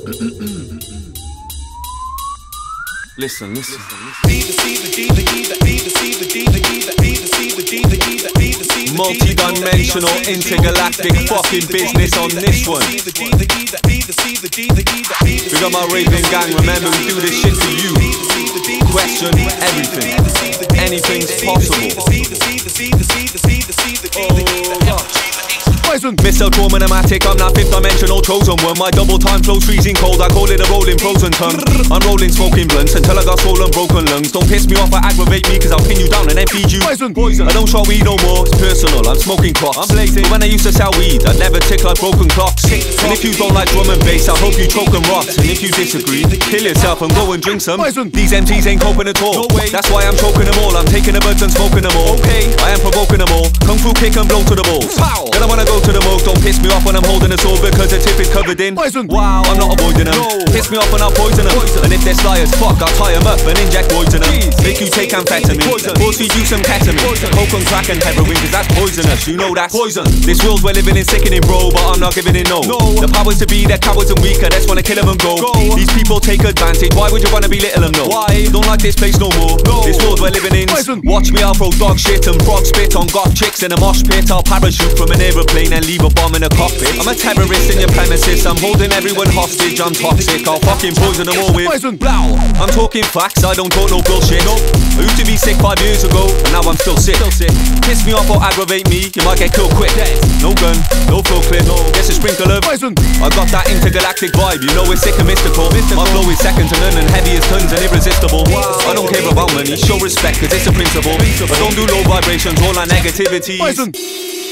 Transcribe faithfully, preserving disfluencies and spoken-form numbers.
Listen, listen. Multi-dimensional, intergalactic fucking business on this one. We got my raving gang, remember we do this shit for you. Question everything. Anything's possible. Mister Traumatic, I'm that fifth dimensional chosen one. My double time flows freezing cold, I call it a rolling frozen tongue. I'm rolling smoking blunts until I got swollen broken lungs. Don't piss me off or aggravate me, cause I'll pin you down and then feed you poison. Poison. I don't shot weed no more, it's personal, I'm smoking clocks. I'm blazing. But when I used to sell weed, I'd never tick like broken clocks. And if you don't like drum and bass, I hope you choke and rot. And if you disagree, kill yourself and go and drink some poison. These M Ts ain't coping at all, no way. That's why I'm choking them all, I'm taking the buds and smoking them all. Okay, I am provoking them all. Kung fu kick and blow to the balls. Pow! Then I wanna go to the moat, don't piss me off when I'm holding a sword because the tip is covered in poison. Wow, I'm not avoiding them. No. Piss me off and I'll poison them. Poison. And if they're sly as fuck, I'll tie them up and inject poison them. Jeez. Make you take amphetamine, poison. Force feed you some ketamine, poison. Coke and crack and heroin, cause that's poisonous. You know that's poison. This world we're living in sickening, bro, but I'm not giving it no. no. The powers to be, they're cowards and weaker, that's wanna kill them and go. go. These people take advantage, why would you wanna belittle them? No. Why? Don't like this place no more. No. This world we're living in. Poison. Watch me, I'll throw dog shit and frog spit on goth chicks in a mosh pit. I'll parachute from an aeroplane and leave a bomb in a cockpit. I'm a terrorist in your premises, I'm holding everyone hostage, I'm toxic, I'll fucking poison them all with poison. Blow. I'm talking facts, I don't talk no bullshit. Nope. I used to be sick five years ago, and now I'm still sick. Still sick. Piss me off or aggravate me, you might get killed quick. Dead. No gun, no full clip, no. Guess a sprinkle of poison. I got that intergalactic vibe, you know it's sick and mystical. mystical. My flow is second to none and heavy as tons and irresistible. Wow. I don't care about money, show respect cause it's a principle. principle. I don't do low vibrations, all that negativity. Poison.